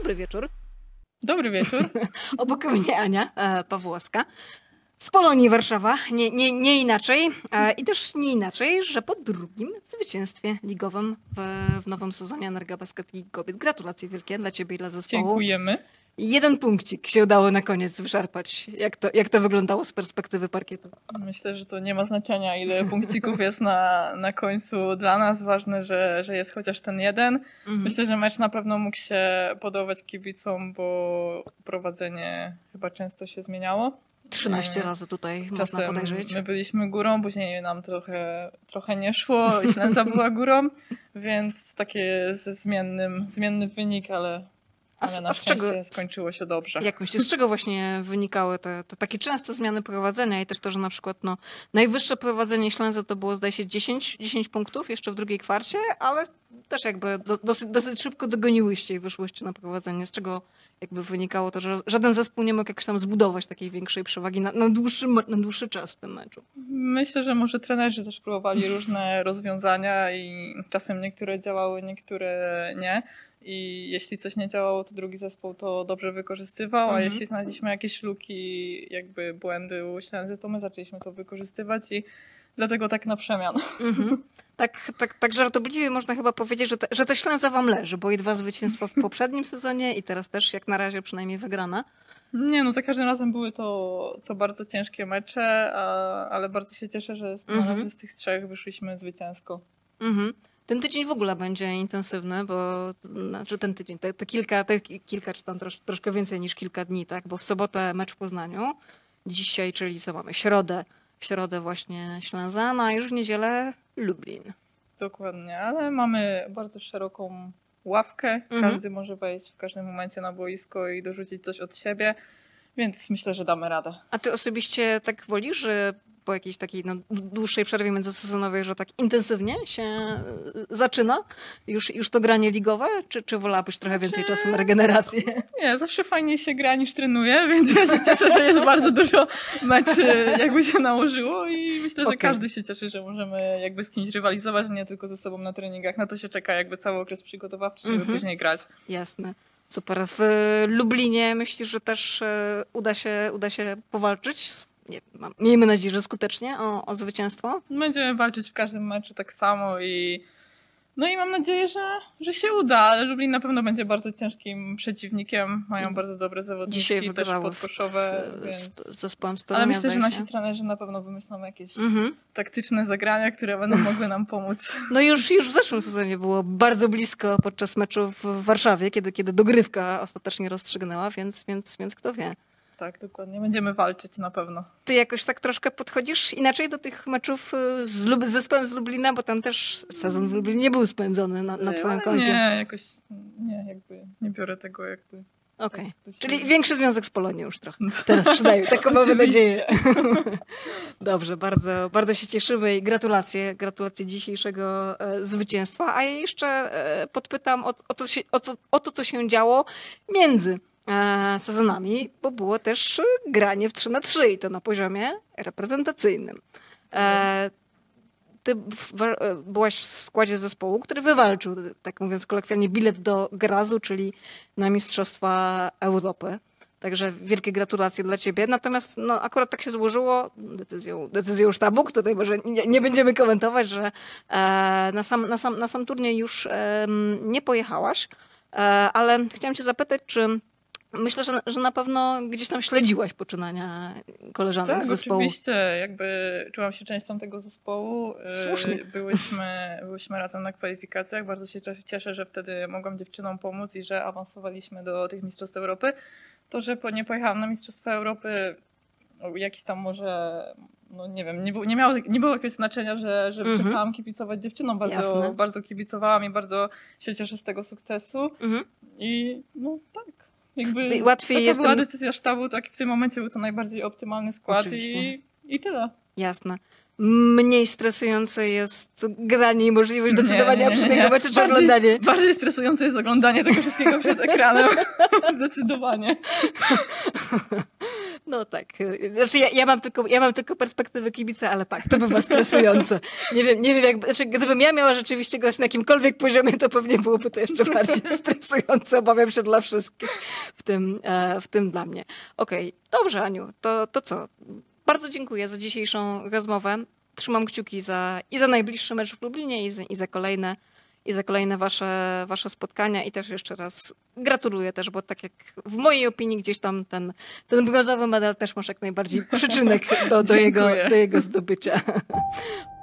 Dobry wieczór. Dobry wieczór. Obok mnie Ania Pawłowska. Z Polonii Warszawa, nie inaczej. I też nie inaczej, że po drugim zwycięstwie ligowym w nowym sezonie Energa Basket League Kobiet. Gratulacje wielkie dla ciebie i dla zespołu. Dziękujemy. 1 punkcik się udało na koniec wyszarpać. Jak to wyglądało z perspektywy parkietu? Myślę, że to nie ma znaczenia, ile punkcików jest na końcu dla nas. Ważne, że jest chociaż ten jeden. Myślę, że mecz na pewno mógł się podobać kibicom, bo prowadzenie chyba często się zmieniało. 13 razy tutaj Czasem można podejrzeć. my byliśmy górą, później nam trochę nie szło, Ślęza była górą, więc takie zmienny wynik, ale na szczęście skończyło się dobrze. Jak myślisz, z czego właśnie wynikały te takie częste zmiany prowadzenia i też to, że na przykład najwyższe prowadzenie Ślęzy to było zdaje się 10 punktów jeszcze w drugiej kwarcie, ale też jakby dosyć szybko dogoniłyście i wyszłyście na prowadzenie. Z czego jakby wynikało to, że żaden zespół nie mógł jakoś tam zbudować takiej większej przewagi na dłuższy czas w tym meczu? Myślę, że może trenerzy też próbowali różne rozwiązania i czasem niektóre działały, niektóre nie. I jeśli coś nie działało, to drugi zespół to dobrze wykorzystywał, a jeśli znaleźliśmy jakieś luki, jakby błędy u Ślęzy, to my zaczęliśmy to wykorzystywać i dlatego tak na przemian. Tak żartobliwie można chyba powiedzieć, że ta Ślęza wam leży, bo i 2 zwycięstwa w poprzednim sezonie i teraz też jak na razie przynajmniej wygrana. Nie, za każdym razem były to bardzo ciężkie mecze, ale bardzo się cieszę, że z tych 3 wyszliśmy zwycięsko. Ten tydzień w ogóle będzie intensywny, bo znaczy ten tydzień, te kilka czy tam troszkę więcej niż kilka dni, tak? Bo w sobotę mecz w Poznaniu, dzisiaj, czyli co mamy, środę właśnie Ślęza, a już w niedzielę Lublin. Dokładnie, ale mamy bardzo szeroką ławkę, każdy może wejść w każdym momencie na boisko i dorzucić coś od siebie, więc myślę, że damy radę. A ty osobiście tak wolisz, że po jakiejś takiej dłuższej przerwie międzysezonowej, że tak intensywnie się zaczyna już to granie ligowe? Czy wolałabyś trochę więcej czasu na regenerację? Nie, zawsze fajnie się gra niż trenuje, więc ja się cieszę, że jest bardzo dużo meczy jakby się nałożyło i myślę, że każdy się cieszy, że możemy jakby z kimś rywalizować, nie tylko ze sobą na treningach. Na to się czeka jakby cały okres przygotowawczy, żeby później grać. Jasne. Super. W Lublinie myślisz, że też uda się powalczyć? Miejmy nadzieję, że skutecznie o zwycięstwo. Będziemy walczyć w każdym meczu tak samo i mam nadzieję, że się uda, ale Lublin na pewno będzie bardzo ciężkim przeciwnikiem. Mają bardzo dobre zawodniki, dzisiaj też podkoszowe. Z zespołem Stolonia. Ale myślę, że nasi trenerzy na pewno wymyślą jakieś taktyczne zagrania, które będą mogły nam pomóc. Już w zeszłym sezonie było bardzo blisko podczas meczu w Warszawie, kiedy dogrywka ostatecznie rozstrzygnęła, więc kto wie. Tak, dokładnie. Będziemy walczyć na pewno. Ty jakoś tak troszkę podchodzisz inaczej do tych meczów z zespołem z Lublina, bo tam też sezon w Lublinie nie był spędzony na twoim koncie. Jakby nie biorę tego jakby. Okej. Czyli większy związek z Polonią już trochę. Teraz przynajmniej, taką mamy nadzieję. Dobrze, bardzo, bardzo się cieszymy i gratulacje dzisiejszego zwycięstwa. A ja jeszcze podpytam o to, co się działo między sezonami, bo było też granie w 3-3 i to na poziomie reprezentacyjnym. Ty byłaś w składzie zespołu, który wywalczył, tak mówiąc kolokwialnie, bilet do Grazu, czyli na Mistrzostwa Europy. Także wielkie gratulacje dla ciebie. Natomiast akurat tak się złożyło decyzją sztabu, której może nie będziemy komentować, że na sam turniej już nie pojechałaś. Ale chciałam cię zapytać, czy myślę, że na pewno gdzieś tam śledziłaś poczynania koleżanek z zespołu. Tak, oczywiście. Jakby czułam się częścią tego zespołu. Słusznie. Byłyśmy razem na kwalifikacjach. Bardzo się cieszę, że wtedy mogłam dziewczynom pomóc i że awansowaliśmy do tych Mistrzostw Europy. To, że nie pojechałam na Mistrzostwa Europy, jakiś tam może, nie wiem, nie było jakiegoś znaczenia, że przestałam kibicować dziewczynom. Bardzo kibicowałam i bardzo się cieszę z tego sukcesu. I tak. Jakby łatwiej taka była decyzja sztabu, tak w tym momencie był to najbardziej optymalny skład i tyle. Jasne. Mniej stresujące jest granie i możliwość decydowania o przebiegu meczu czy oglądanie. Bardziej stresujące jest oglądanie tego wszystkiego przed ekranem. Zdecydowanie. No tak. Znaczy ja mam tylko perspektywę kibica, ale tak, to bywa stresujące. Nie wiem jak, znaczy gdybym ja miała rzeczywiście grać na jakimkolwiek poziomie, to pewnie byłoby to jeszcze bardziej stresujące, obawiam się dla wszystkich, w tym dla mnie. Okej, dobrze Aniu, to co? Bardzo dziękuję za dzisiejszą rozmowę. Trzymam kciuki i za najbliższy mecz w Lublinie i za kolejne wasze spotkania i też jeszcze raz gratuluję też, bo tak jak w mojej opinii gdzieś tam ten brązowy medal też masz jak najbardziej przyczynek do jego zdobycia.